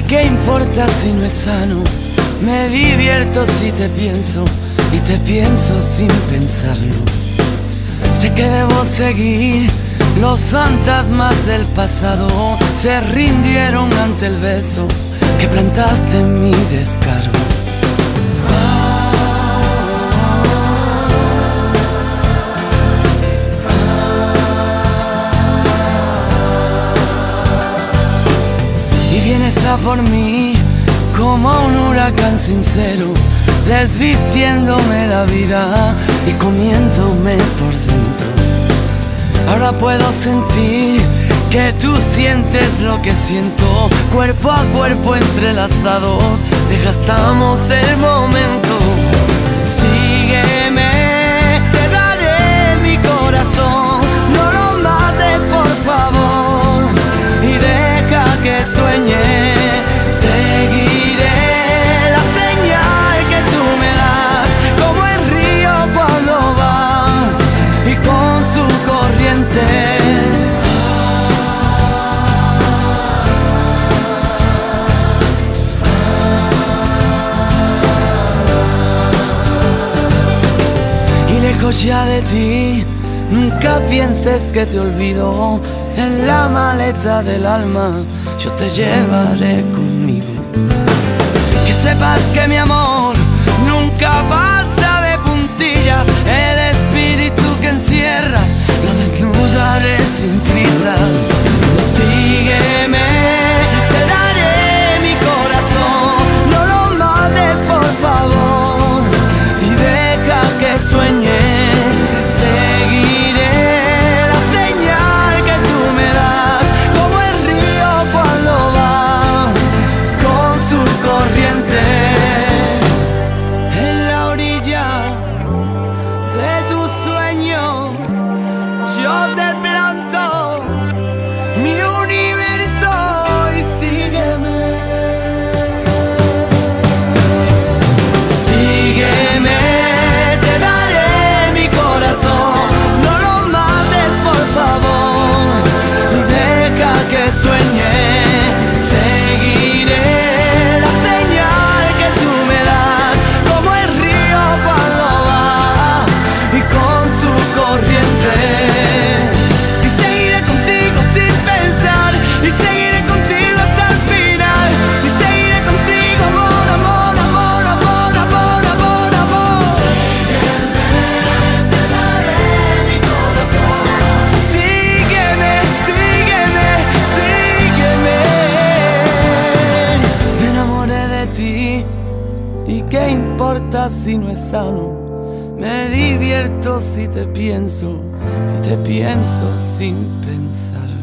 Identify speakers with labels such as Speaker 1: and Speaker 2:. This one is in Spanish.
Speaker 1: qué importa si no es sano? Me divierto si te pienso y te pienso sin pensarlo. Sé que debo seguir. Los fantasmas del pasado se rindieron ante el beso que plantaste en mi descaro. Y vienes a por mí como un huracán sincero, desvistiéndome la vida y comiéndome por dentro. Ahora puedo sentir que tú sientes lo que siento, cuerpo a cuerpo entrelazados, desgastamos el momento. Sígueme, te daré mi corazón, no lo mates por favor y deja que sueñe. Seguiré la señal que tú me das, como el río cuando va y con su corriente. Y lejos ya de ti, nunca pienses que te olvido. En la maleta del alma yo te llevaré conmigo. Que sepas que mi amor nunca pasa de puntillas. El espíritu que encierras lo desnudaré sin prisas. Sígueme, te daré mi corazón, no lo mates por favor y deja que sueñe. Seguiré la señal que tú me das, como el río cuando va con su corriente. En la orilla de tus sueños yo te planto mi universo y sígueme. Sígueme, te daré mi corazón, no lo mates por favor y deja que sueñe. Seguiré la señal que tú me das, como el río cuando va y con su corriente. Y seguiré contigo sin pensar, y seguiré contigo hasta el final, y seguiré contigo amor, amor, amor, amor, amor, amor, amor. Sígueme, te daré mi corazón. Sígueme, sígueme, sígueme. Me enamoré de ti, y qué importa si no es sano. Me divierto si te pienso, y te pienso sin pensar.